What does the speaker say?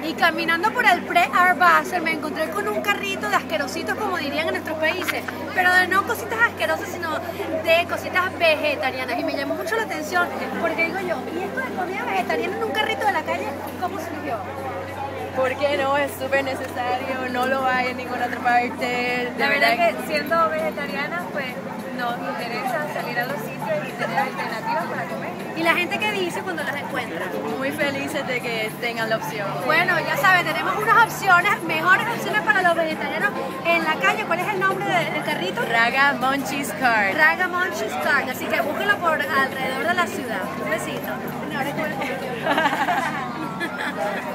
y caminando por el Pre-Art Basel me encontré con un carrito de asquerositos, como dirían en nuestros países, pero de no cositas asquerosas, sino de cositas vegetarianas, y me llamó mucho la atención porque digo yo, ¿y esto de comida vegetariana en un carrito de la calle cómo surgió? ¿Por qué no? Es súper necesario, no lo hay en ninguna otra parte. La verdad que siendo vegetariana, pues nos interesa salir a los sitios y tener alternativas para comer. ¿Y la gente qué dice cuando las encuentra? Muy felices de que tengan la opción. Bueno, ya saben, tenemos unas opciones, mejores opciones para los vegetarianos en la calle. ¿Cuál es el nombre del carrito? Raga Munchies Cart. Raga Munchies Cart, así que búsquenlo por alrededor de la ciudad. Un besito. Ahora